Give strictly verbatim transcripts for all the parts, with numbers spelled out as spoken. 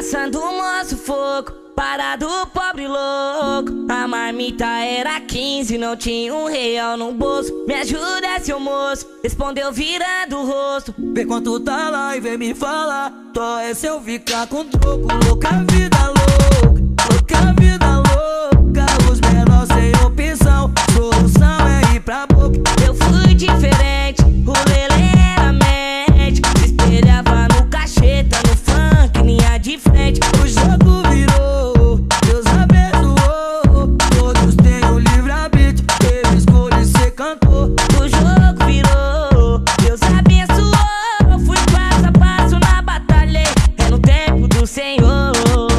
Passando o moço fogo, parado pobre louco. A marmita era quinze, não tinha um real no bolso. Me ajuda, seu moço, respondeu virando o rosto. Vê quanto tá lá e vem me falar. Tó é se eu ficar com troco. Louca vida louca, louca vida louca. Os menores sem opção, solução é ir pra boca. Eu fui diferente, o lelê era médico. Se espelhava no cacheta, no funk, linha de frente. O jogo virou, Deus abençoou. Todos têm o livre-arbítrio, eu escolhi ser cantor. O jogo virou, Deus abençoou. Fui passo a passo na batalha, é no tempo do Senhor.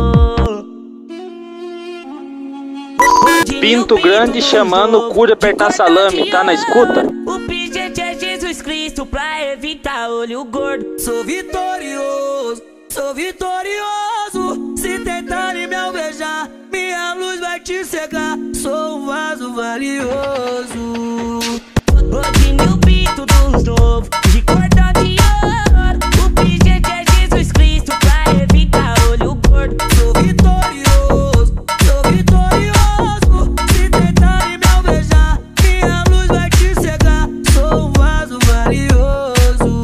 Pinto grande chamando cura apertar salame, tá na escuta? O pingente é Jesus Cristo pra evitar olho gordo. Sou vitorioso, sou vitorioso. Se tentarem me alvejar, minha luz vai te cegar. Sou um vaso valioso. Hoje no pinto dos novos, de cordão de ouro. O pingente é Jesus Cristo pra evitar olho gordo. Sou vitorioso, sou vitorioso. Se tentarem me alvejar, minha luz vai te cegar. Sou um vaso valioso.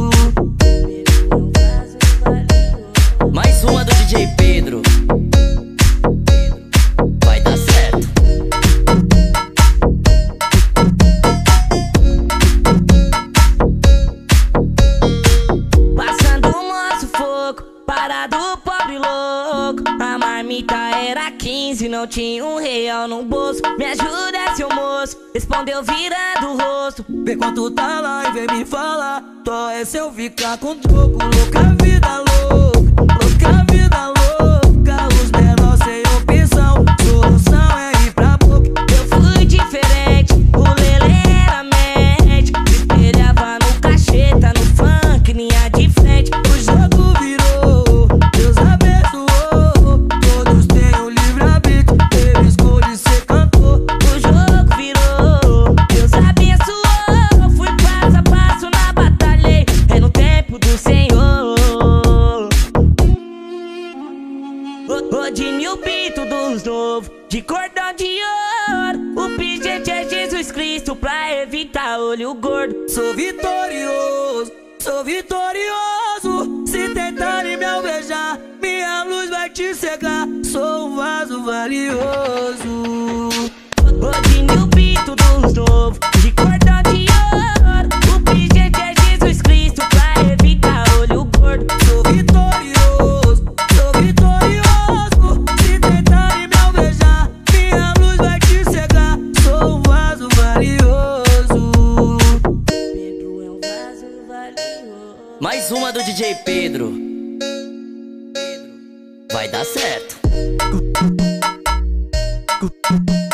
Mais uma do D J Pedro. Vai dar certo. Passando o moço fogo, parado pobre louco. A marmita era quinze, não tinha um real no bolso. Me ajuda, seu moço, respondeu virando o rosto. Vê quanto tá lá e vem me falar. Tó é se eu ficar com troco. Louca vida louca, louca vida louca. Os menores sem opção, solução é ir pra boca. Eu fui diferente, o lelê era médico. Se espelhava no cacheta, no funk, linha de frente. O jogo virou, Deus abençoou. Todos têm o livre-arbítrio, eu escolhi ser cantor. O jogo virou, Deus abençoou. Fui passo a passo na batalha, é no tempo do Senhor. Rodinho o pinto dos novos, de cordão de ouro. O pingente é Jesus Cristo pra evitar olho gordo. Sou vitorioso, sou vitorioso. Se tentarem me alvejar, minha luz vai te cegar. Sou um vaso valioso. Rodinho o pinto dos novos, de cordão de ouro. O pingente é Jesus Cristo pra evitar olho gordo. Sou vitorioso, sou vitorioso. Se tentarem me alvejar, minha luz vai te cegar. Sou um vaso valioso. Pedro é um vaso valioso. Mais uma do D J Pedro. Vai dar certo.